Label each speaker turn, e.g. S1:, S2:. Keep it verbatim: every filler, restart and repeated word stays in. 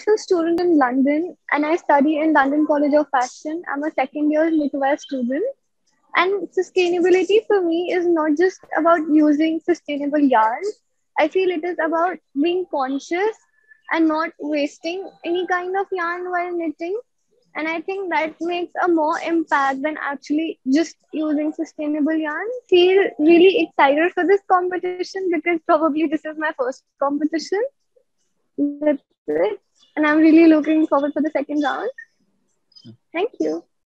S1: a student in London and I study in London College of Fashion. I'm a second year knitwear student. And sustainability for me is not just about using sustainable yarn. I feel it is about being conscious and not wasting any kind of yarn while knitting. And I think that makes a more impact than actually just using sustainable yarn. Feel really excited for this competition because probably this is my first competition. That's it. And I'm really looking forward for the second round. Thank you.